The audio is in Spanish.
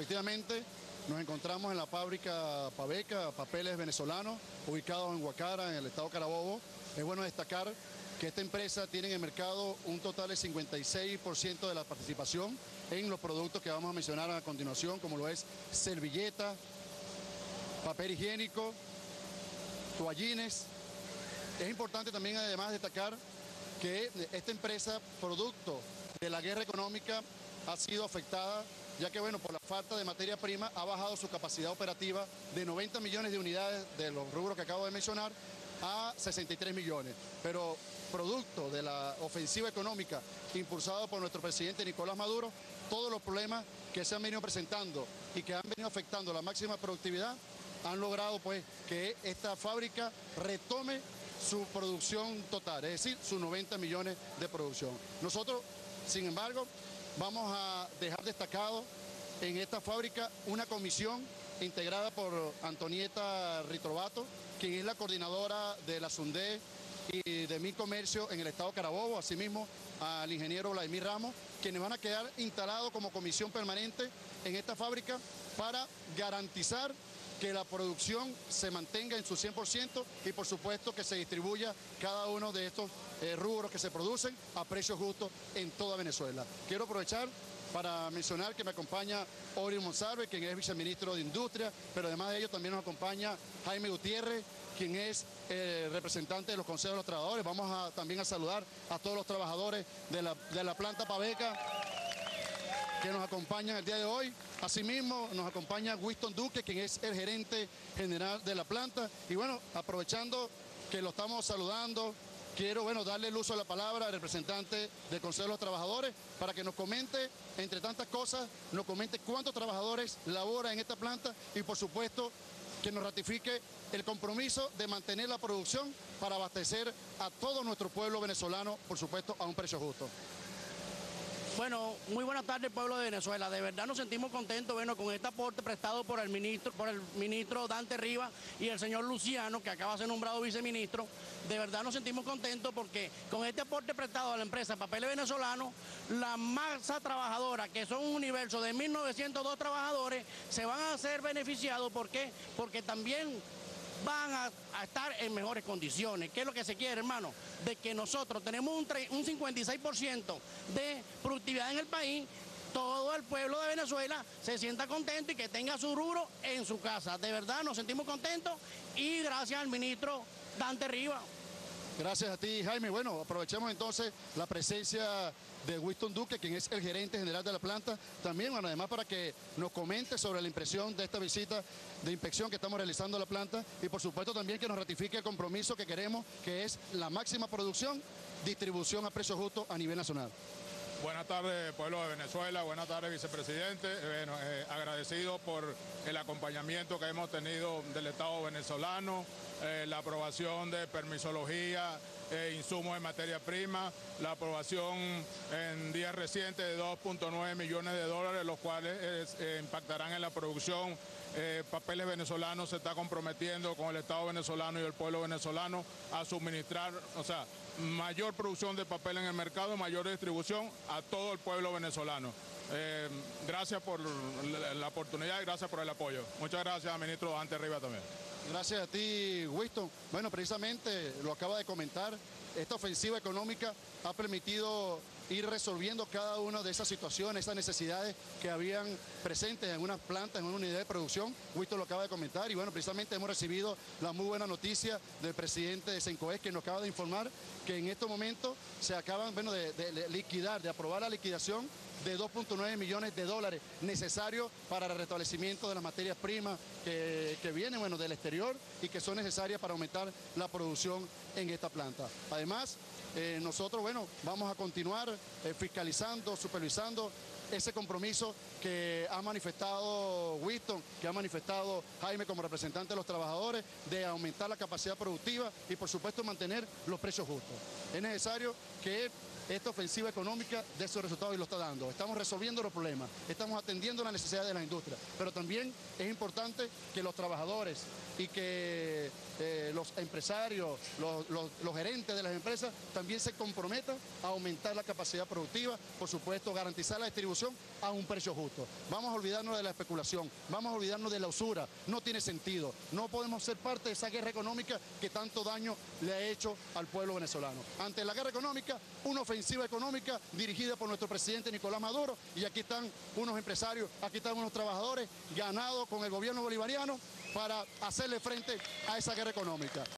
efectivamente nos encontramos en la fábrica Paveca, Papeles Venezolanos, ubicados en Guacara, en el estado Carabobo. Es bueno destacar que esta empresa tiene en el mercado un total de 56% de la participación en los productos que vamos a mencionar a continuación, como lo es servilleta, papel higiénico, toallines. Es importante también además destacar que esta empresa, producto de la guerra económica, ha sido afectada, ya que bueno, por la falta de materia prima ha bajado su capacidad operativa de 90 millones de unidades de los rubros que acabo de mencionar a 63 millones. Pero producto de la ofensiva económica impulsada por nuestro presidente Nicolás Maduro, todos los problemas que se han venido presentando y que han venido afectando la máxima productividad han logrado pues que esta fábrica retome su producción total, es decir, sus 90 millones de producción. Nosotros, sin embargo, vamos a dejar destacado en esta fábrica una comisión integrada por Antonieta Ritrovato, quien es la coordinadora de la SUNDE y de Mi Comercio en el estado Carabobo, asimismo al ingeniero Vladimir Ramos, quienes van a quedar instalados como comisión permanente en esta fábrica para garantizar que la producción se mantenga en su 100% y por supuesto que se distribuya cada uno de estos rubros que se producen a precios justos en toda Venezuela. Quiero aprovechar para mencionar que me acompaña Ori Monsalve, quien es viceministro de Industria, pero además de ello también nos acompaña Jaime Gutiérrez, quien es representante de los consejos de los trabajadores. Vamos también a saludar a todos los trabajadores de la planta Paveca que nos acompañan el día de hoy. Asimismo, nos acompaña Winston Duque, quien es el gerente general de la planta. Y bueno, aprovechando que lo estamos saludando, quiero darle el uso de la palabra al representante del Consejo de los Trabajadores para que nos comente, entre tantas cosas, nos comente cuántos trabajadores laboran en esta planta y por supuesto que nos ratifique el compromiso de mantener la producción para abastecer a todo nuestro pueblo venezolano, por supuesto, a un precio justo. Bueno, muy buenas tardes, pueblo de Venezuela. De verdad nos sentimos contentos, con este aporte prestado por el ministro Dante Rivas y el señor Luciano, que acaba de ser nombrado viceministro. De verdad nos sentimos contentos porque con este aporte prestado a la empresa Papeles Venezolanos, la masa trabajadora, que son un universo de 1.902 trabajadores, se van a ser beneficiados. ¿Por qué? Porque también van a estar en mejores condiciones. ¿Qué es lo que se quiere, hermano? De que nosotros tenemos un 56% de productividad en el país, todo el pueblo de Venezuela se sienta contento y que tenga su rubro en su casa. De verdad nos sentimos contentos y gracias al ministro Dante Rivas. Gracias a ti, Jaime. Bueno, aprovechemos entonces la presencia de Winston Duque, quien es el gerente general de la planta. También, además para que nos comente sobre la impresión de esta visita de inspección que estamos realizando a la planta y por supuesto también que nos ratifique el compromiso que queremos, que es la máxima producción, distribución a precio justo a nivel nacional. Buenas tardes, pueblo de Venezuela. Buenas tardes, vicepresidente. Agradecido por el acompañamiento que hemos tenido del Estado venezolano, la aprobación de permisología, insumos de materia prima, la aprobación en días recientes de 2.9 millones de dólares, los cuales impactarán en la producción. Papeles Venezolanos se está comprometiendo con el Estado venezolano y el pueblo venezolano a suministrar, mayor producción de papel en el mercado, mayor distribución a todo el pueblo venezolano. Gracias por la oportunidad y gracias por el apoyo. Muchas gracias, ministro Dante Rivas también. Gracias a ti, Winston. Bueno, precisamente lo acaba de comentar, esta ofensiva económica ha permitido ir resolviendo cada una de esas situaciones, esas necesidades que habían presentes en unas plantas, en una unidad de producción. Winston lo acaba de comentar y bueno, precisamente hemos recibido la muy buena noticia del presidente de Sencoes, que nos acaba de informar que en estos momentos se acaban de liquidar, de aprobar la liquidación de 2.9 millones de dólares necesarios para el restablecimiento de las materias primas que vienen del exterior y que son necesarias para aumentar la producción en esta planta. Además, nosotros vamos a continuar fiscalizando, supervisando ese compromiso que ha manifestado Winston, que ha manifestado Jaime como representante de los trabajadores, de aumentar la capacidad productiva y por supuesto mantener los precios justos. Es necesario que esta ofensiva económica dé sus resultados y lo está dando. Estamos resolviendo los problemas, estamos atendiendo las necesidades de la industria, pero también es importante que los trabajadores y que los empresarios, los gerentes de las empresas también se comprometan a aumentar la capacidad productiva, por supuesto garantizar la distribución a un precio justo. Vamos a olvidarnos de la especulación, vamos a olvidarnos de la usura, no tiene sentido, no podemos ser parte de esa guerra económica que tanto daño le ha hecho al pueblo venezolano. Ante la guerra económica, una ofensiva económica dirigida por nuestro presidente Nicolás Maduro, y aquí están unos empresarios, aquí están unos trabajadores ganados con el gobierno bolivariano para hacerle frente a esa guerra económica.